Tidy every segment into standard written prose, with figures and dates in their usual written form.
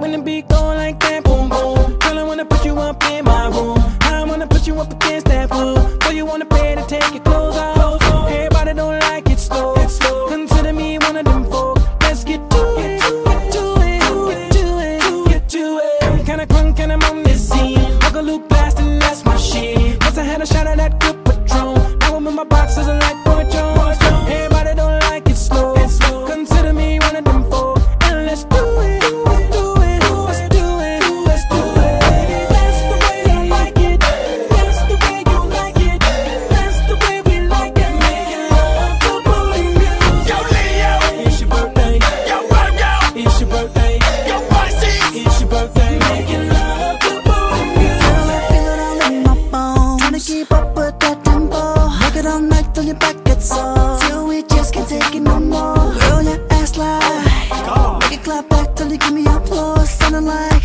when the beat go like that, boom boom. Girl, I wanna put you up in my room. I wanna put you up against that wood. So you wanna pay to take your clothes off. Everybody don't like it slow. Consider me one of them folks. Let's get to it, get to it, get to it, get to it. I'm kinda crunk and I'm on this scene. Uncle Luke blasting, that's my shit. Once I had a shot of that good Patron. Now I'm in my boxes and like Boy Jones. Everybody don't like it slow. Consider me one of them folks. And let's do it, let's do it, let's do it, let's do it. That's the way you like it. That's the way you like it. That's the way we like it. Making love to booty music. Yo, Leo, It's your birthday. yo, Royo, It's your birthday. yo, Pisces. It's your birthday. Making love to booty music. Girl, I feel it all in my bones. Tryna keep up with that tempo. Rock it all night till your back gets sore. Till we just can't take it no more. Girl, your ass like make it clap back till you give me applause. Sounding like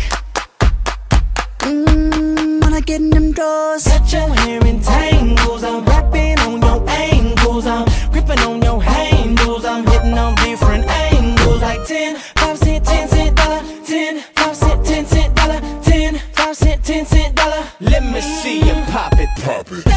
when I get in them doors. Got your hair in tangles. I'm rapping on your ankles. I'm gripping on your handles. I'm hitting on different angles. Like 10, 5 cent, 10 cent dollar. 10, 5 cent, 10 cent dollar. 10, 5 cent, 10 cent dollar. Let me see you pop it, pop it.